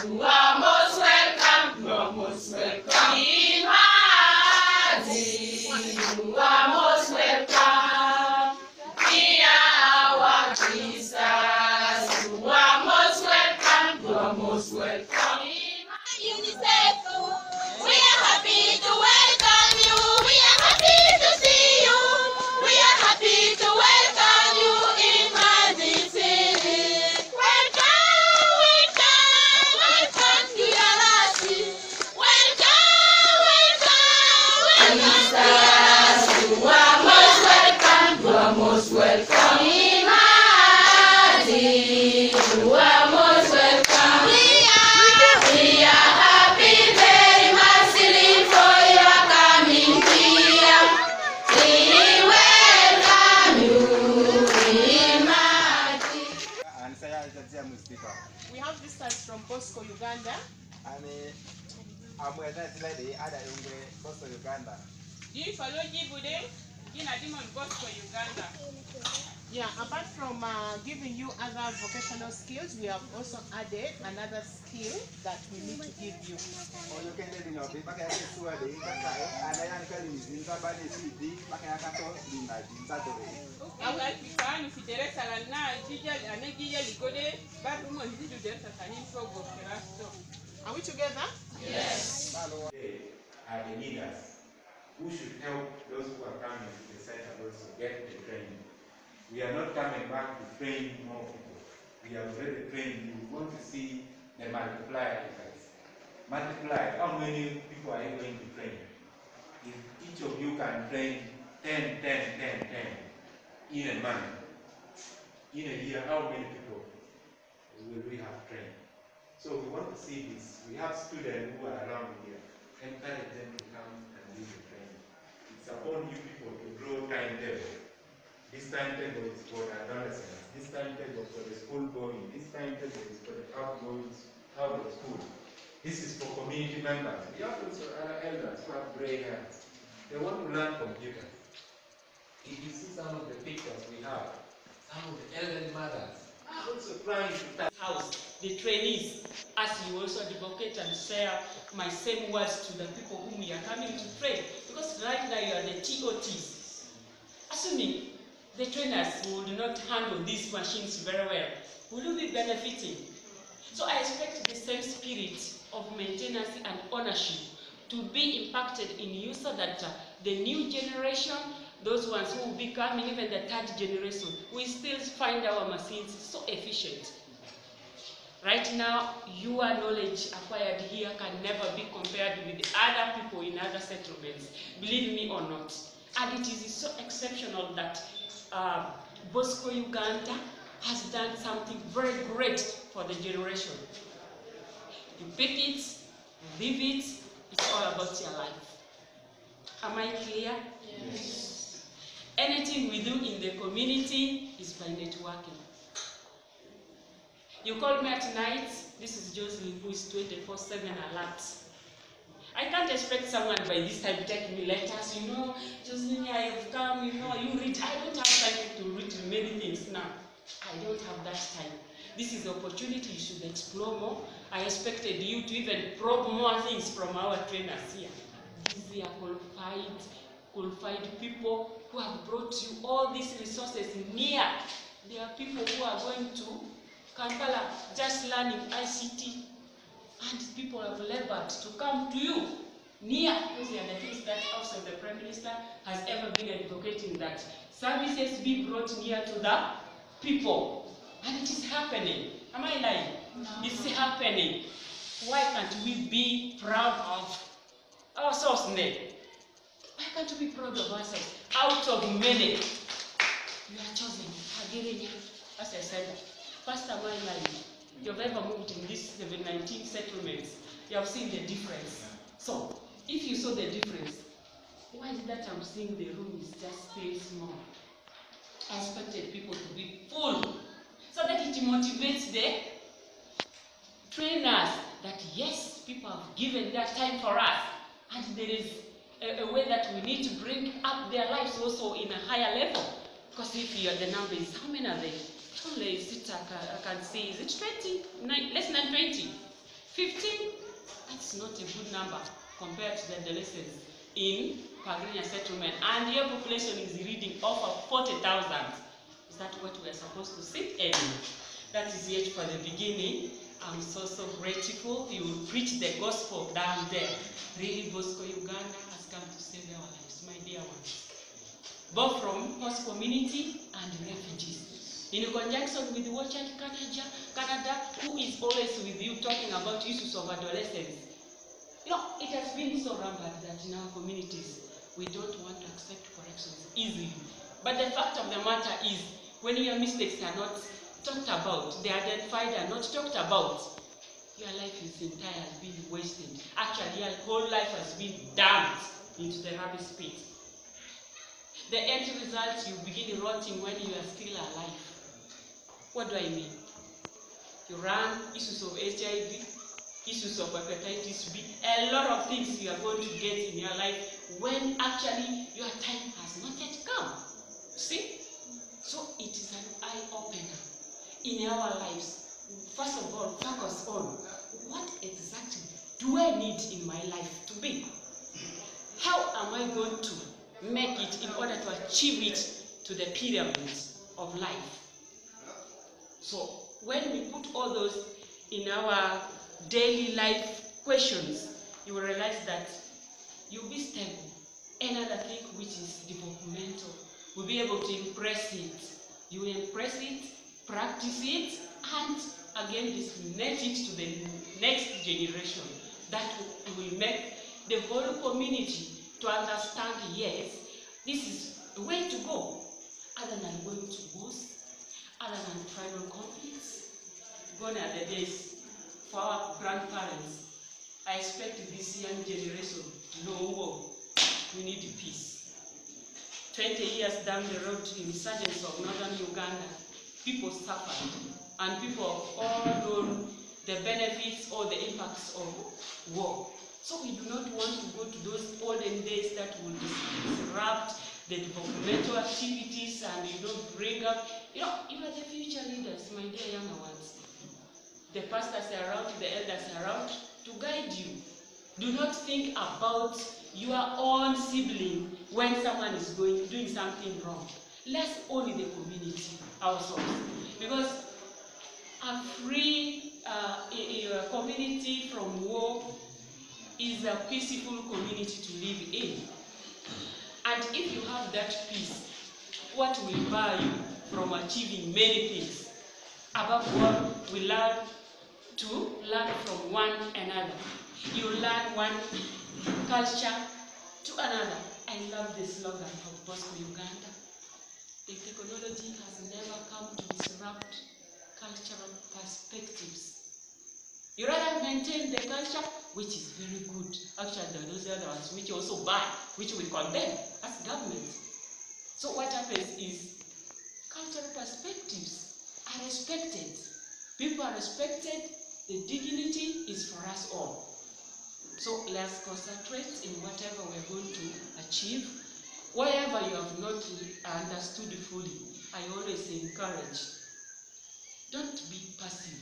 You are most welcome. You are most welcome in Madi. You are most welcome. We are our sisters. You are most welcome. You are most welcome in UNICEF. We are happy to welcome you. We are happy to see you. We are happy to welcome you in Madi City. Welcome, welcome, welcome to your city. Welcome, welcome, welcome. You are most welcome. You are most welcome in Madi. You are most welcome. We are happy very much for your coming here. We welcome you in Madi. We have visitors from Bosco, Uganda. Yeah, apart from giving you other vocational skills, we have also added another skill that we need to give you. Are we together? Yes. Are the leaders who should help those who are coming to the center also get the training. We are not coming back to train more people. We are already trained. We want to see the multiplier effects. Multiply, how many people are you going to train? If each of you can train 10 in a month, in a year, how many people will we have trained? So we want to see this. We have students who are around here. Encourage them to come and do the training. It's upon you people to draw timetable. This timetable is for the adolescents. This timetable is for the school going. This timetable is for the outgoing out of school. This is for community members. We have also other elders who have gray hairs. They want to learn computer. If you see some of the pictures we have, some of the elderly mothers are also trying to touch house, the trainees, as you also advocate and share my same words to the people whom we are coming to train. Because right now you are the TOTs. Assuming the trainers would not handle these machines very well, will you be benefiting? So I expect the same spirit of maintenance and ownership to be impacted in you so that the new generation, those ones who will be coming, even the third generation, we still find our machines so efficient. Right now, your knowledge acquired here can never be compared with other people in other settlements, believe me or not. And it is so exceptional that Bosco Uganda has done something very great for the generation. You pick it, you leave it, it's all about your life. Am I clear? Yes. Anything we do in the community is by networking. You call me at night, this is Jocelyn who is 24/7 alert. I can't expect someone by this time to take me letters, you know, Jocelyn, I have come, you know, you read. I don't have time to read many things now. I don't have that time. This is the opportunity you should explore more. I expected you to even probe more things from our trainers here. These are qualified people who have brought you all these resources near. There are people who are going to Kampala just learning ICT, and people have labored to come to you near. Those are the things that also the Prime Minister has ever been advocating, that services be brought near to the people. And it is happening. Am I lying? No. It's happening. Why can't we be proud of ourselves then? Why can't we be proud of ourselves? Out of many, you are chosen. As I said, Pastor, my life, you have ever moved in these 19 settlements, you have seen the difference. So, if you saw the difference, why is that I'm seeing the room is just still small? I expected people to be full, so that it motivates the trainers that yes, people have given their time for us, and there is a way that we need to bring up their lives also in a higher level. Because if you are the numbers, how many are there? Only is it, I can see, is it 20? Less than 20. 15, that's not a good number compared to the adolescents in Pagrinya settlement. And your population is reading over 40,000. Is that what we are supposed to see? Anyway, that is yet for the beginning. I'm so grateful. You will preach the gospel down there. Really, Bosco, Uganda has come to save our lives, my dear ones. Both from host community and refugees. In conjunction with the Watch Church Canada, who is always with you talking about issues of adolescents. You know, it has been so rampant that in our communities, we don't want to accept corrections easily. But the fact of the matter is, when your mistakes are not talked about, they are identified and not talked about, your life is entirely being wasted. Actually, your whole life has been dumped into the rubbish pit. The end result, you begin rotting when you are still alive. What do I mean? You run issues of HIV, issues of hepatitis B, a lot of things you are going to get in your life when actually your time has not yet come. See? So it is an eye-opener in our lives. First of all, focus on what exactly do I need in my life to be? How am I going to make it in order to achieve it to the pyramid of life? So when we put all those in our daily life questions, you will realize that you'll be stable. Another thing which is developmental, we'll be able to impress it. You will impress it, practice it, and again disseminate it to the next generation. That will make the whole community to understand, yes, this is the way to go, other than going to wars, other than tribal conflicts. Gone are the days for our grandparents. I expect this young generation to know war. We need peace. 20 years down the road, insurgents of northern Uganda, people suffered, and people have all known the benefits or the impacts of war. So we do not want to go to those olden days that will disrupt the developmental activities and bring up, you are the future leaders, my dear younger ones. The pastors are around, the elders are around to guide you. Do not think about your own sibling when someone is doing something wrong. Let's only the community ourselves. Because a free community from war is a peaceful community to live in. And if you have that peace, what will bar you from achieving many things? Above all, we learn from one another. You learn one culture to another. I love the slogan of Bosco, Uganda. The technology has never come to disrupt cultural perspectives. You rather maintain the culture, which is very good. Actually, there are those other ones which also bad, which we condemn as government. So what happens is cultural perspectives are respected. People are respected. The dignity is for us all. So let's concentrate in whatever we're going to achieve. Wherever you have not understood fully, I always encourage, don't be passive.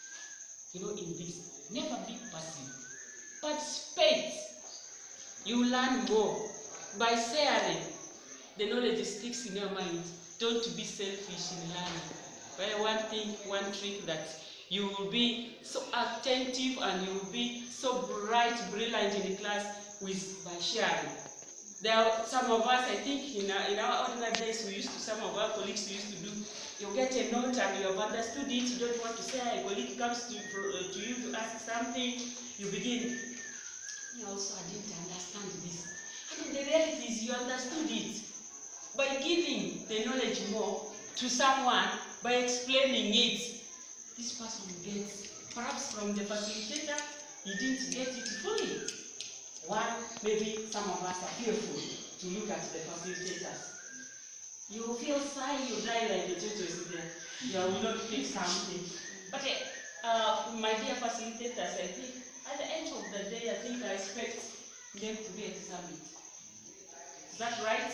In this, never be passive. Participate. You learn more. By sharing, the knowledge sticks in your mind. Don't be selfish in learning. One trick that you will be so attentive and you will be so brilliant in the class by sharing. There are some of us, I think, in our ordinary days, some of our colleagues used to do, you get a note and you have understood it, you don't want to say, a colleague comes to you to ask something, you begin, I didn't understand this. And the reality is you understood it. By giving the knowledge more to someone, by explaining it, this person gets, perhaps from the facilitator, he didn't get it fully. Maybe some of us are fearful to look at the facilitators. You feel shy, you die like the tortoise there. You will not pick something. But my dear facilitators, I think at the end of the day, I expect them to be examined. Is that right?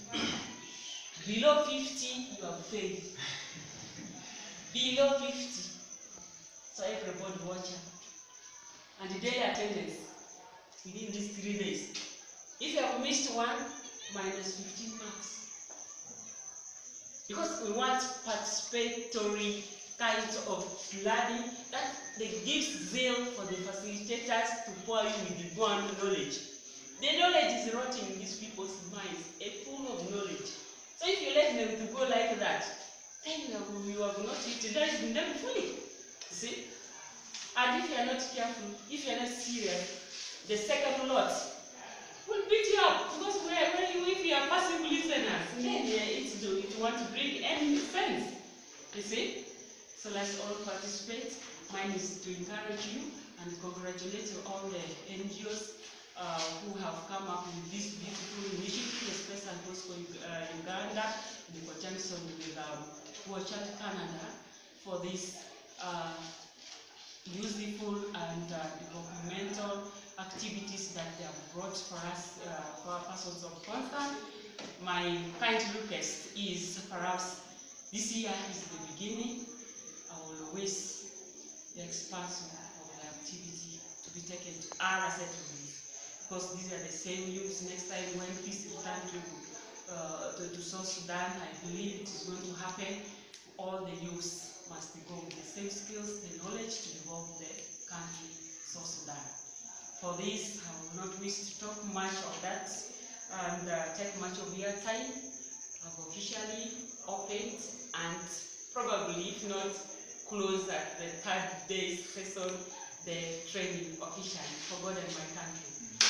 Below 50, you have failed. Below 50. So everybody watching. and daily attendance within these 3 days. If you have missed one, minus 15 marks. Because we want participatory kinds of learning that gives zeal for the facilitators to pour you with the one knowledge. The knowledge is rotting in these people's minds, a pool of knowledge. So if you let them to go like that, then you have not utilized them fully. See? And if you are not careful, if you are not serious, the second lot will beat you up. Because if you are passive listeners, then it want to bring any sense. You see? So let's all participate. Mine is to encourage you and congratulate all the NGOs who have come up with this beautiful initiative, especially Bosco Uganda, in conjunction with Watcher Canada, for this useful and developmental activities that they have brought for us, for our persons of concern. My kind request is perhaps this year is the beginning. I will always expand of the activity to be taken to other settlements, because these are the same youths. Next time when peace returns to South Sudan, I believe it is going to happen. All the youths must go with the same skills, the knowledge to develop the country, South Sudan. For this, I will not wish to talk much of that and take much of your time. I've officially opened and probably, if not, close at the 3rd day session, the training officially for God and my country.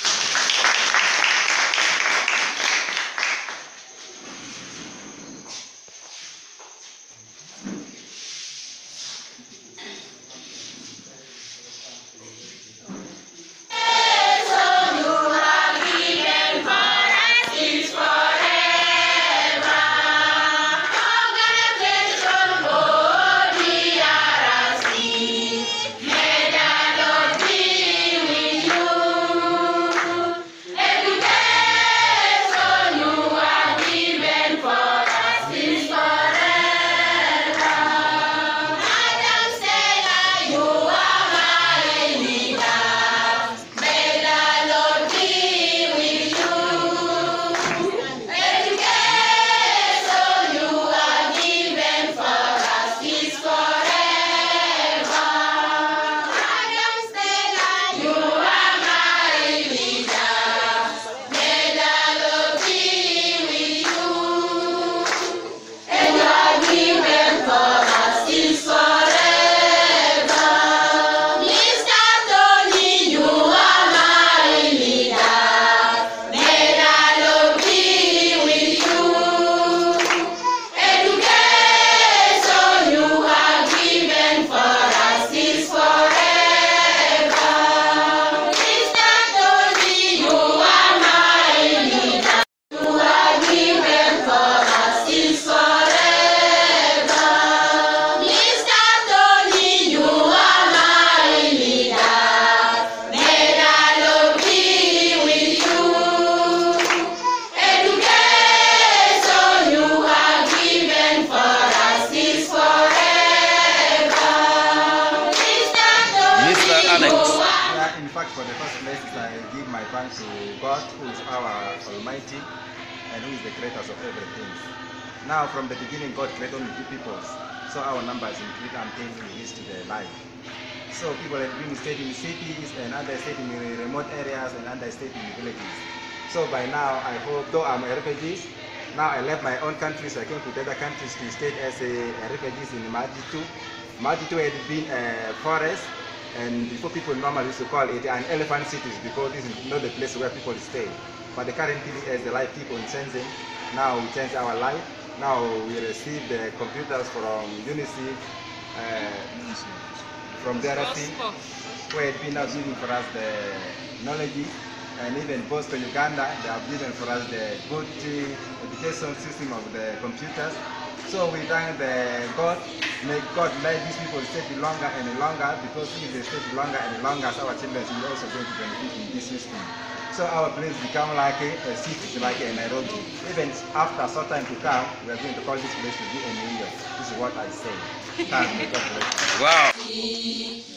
For the first place, I give my thanks to God, who is our Almighty, and who is the creator of everything. Now, from the beginning, God created only 2 peoples, so our numbers increase until we reach to the life. So people have been staying in cities, and others staying in remote areas, and others staying in villages. So by now, I hope, though I'm a refugee, now I left my own country, so I came to the other countries to stay as a refugee in Maditu. Maditu had been a forest. And before, people normally used to call it an elephant city because this is not the place where people stay. But currently, as the life people in Shenzhen, now we change our life. Now we receive the computers from UNICEF, from DRC, who had been now giving for us the knowledge, and even Bosco Uganda, they have given for us the good education system of the computers. So we thank God. May God let these people stay longer and longer, because if they stay longer and longer, our children will also going to benefit in this system. So our place become like a city, like a Nairobi. Even after some time to come, we are going to call this place to be a New York. This is what I say. Thank you. God bless you. Wow.